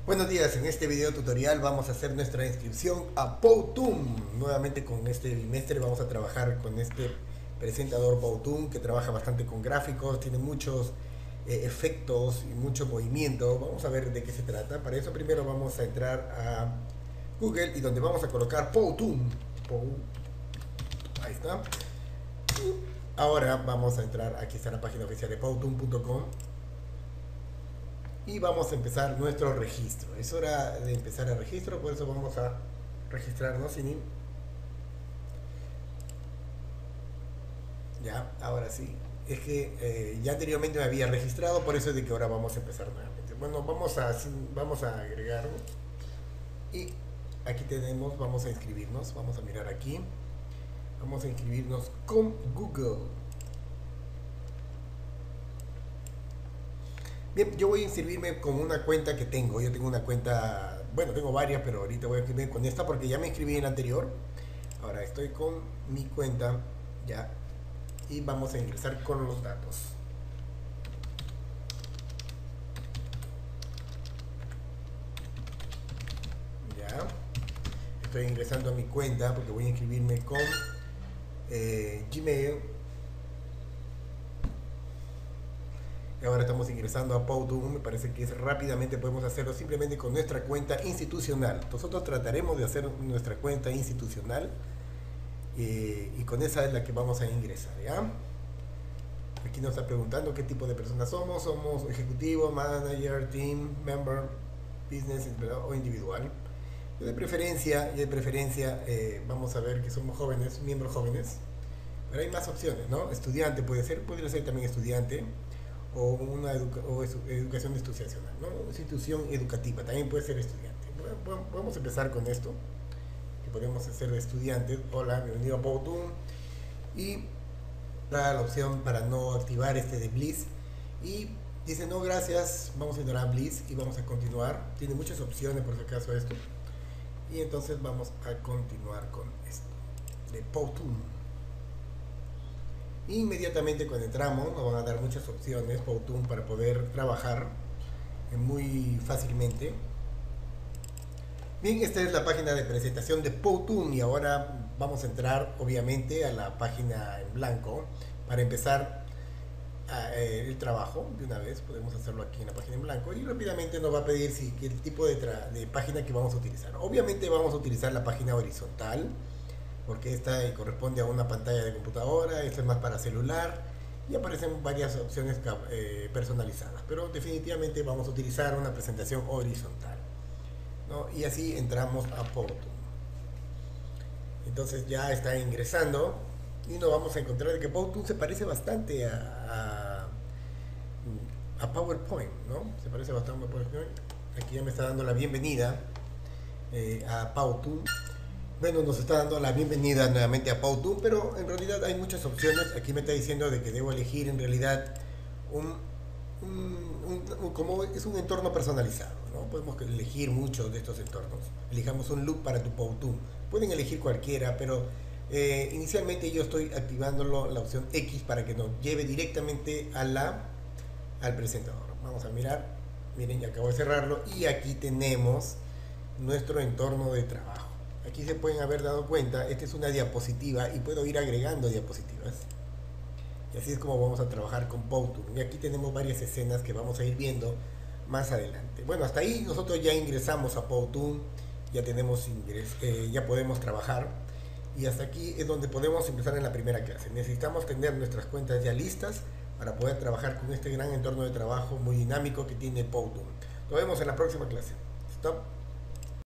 Buenos días, en este video tutorial vamos a hacer nuestra inscripción a Powtoon. Nuevamente con este bimestre vamos a trabajar con este presentador Powtoon que trabaja bastante con gráficos, tiene muchos efectos y mucho movimiento. Vamos a ver de qué se trata. Para eso primero vamos a entrar a Google y donde vamos a colocar Powtoon. Ahí está. Ahora vamos a entrar, aquí está la página oficial de powtoon.com. Y vamos a empezar nuestro registro. Es hora de empezar el registro, por eso vamos a registrarnos sin. Ya, ahora sí. Es que ya anteriormente me había registrado, por eso es de que ahora vamos a empezar nuevamente. Bueno, vamos a agregar. Y aquí tenemos, vamos a inscribirnos. Vamos a mirar aquí. Vamos a inscribirnos con Google. Bien, yo voy a inscribirme con una cuenta que tengo. Yo tengo una cuenta, bueno, tengo varias, pero ahorita voy a inscribirme con esta porque ya me inscribí en la anterior. Ahora estoy con mi cuenta ya y vamos a ingresar con los datos. Ya, estoy ingresando a mi cuenta porque voy a inscribirme con Gmail. Y ahora estamos ingresando a Powtoon. Me parece que rápidamente podemos hacerlo simplemente con nuestra cuenta institucional. Nosotros trataremos de hacer nuestra cuenta institucional y con esa es la que vamos a ingresar, ¿ya? Aquí nos está preguntando qué tipo de personas somos. Somos ejecutivo, manager, team, member, business o individual. Yo de preferencia vamos a ver que somos jóvenes, miembros jóvenes. Pero hay más opciones, ¿no? Estudiante podría ser también estudiante o una educación institucional, ¿no? Institución educativa, también puede ser estudiante. Bueno, vamos a empezar con esto, que podemos hacer de estudiantes. Hola, bienvenido a Powtoon. Y da la opción para no activar este de Bliss. Y dice no gracias, vamos a ignorar Bliss y vamos a continuar. Tiene muchas opciones por si acaso esto. Y entonces vamos a continuar con esto de Powtoon. Inmediatamente cuando entramos nos van a dar muchas opciones Powtoon para poder trabajar muy fácilmente. Bien, esta es la página de presentación de Powtoon y ahora vamos a entrar obviamente a la página en blanco para empezar el trabajo. De una vez podemos hacerlo aquí en la página en blanco y rápidamente nos va a pedir el tipo de página que vamos a utilizar. Obviamente vamos a utilizar la página horizontal porque esta corresponde a una pantalla de computadora. Esta es más para celular y aparecen varias opciones personalizadas, pero definitivamente vamos a utilizar una presentación horizontal, ¿no? Y así entramos a Powtoon. Entonces ya está ingresando y nos vamos a encontrar que Powtoon se parece bastante a PowerPoint, ¿no? Se parece bastante a PowerPoint. Aquí ya me está dando la bienvenida a Powtoon. Bueno, nos está dando la bienvenida nuevamente a Powtoon, pero en realidad hay muchas opciones. Aquí me está diciendo de que debo elegir en realidad como es un entorno personalizado, ¿no? Podemos elegir muchos de estos entornos. Elijamos un look para tu Powtoon. Pueden elegir cualquiera, pero inicialmente yo estoy activándolo la opción X para que nos lleve directamente al presentador. Vamos a mirar. Miren, ya acabo de cerrarlo y aquí tenemos nuestro entorno de trabajo. Aquí se pueden haber dado cuenta, esta es una diapositiva y puedo ir agregando diapositivas. Y así es como vamos a trabajar con Powtoon. Y aquí tenemos varias escenas que vamos a ir viendo más adelante. Bueno, hasta ahí nosotros ya ingresamos a Powtoon, ya tenemos ya podemos trabajar. Y hasta aquí es donde podemos empezar en la primera clase. Necesitamos tener nuestras cuentas ya listas para poder trabajar con este gran entorno de trabajo muy dinámico que tiene Powtoon. Nos vemos en la próxima clase. Stop.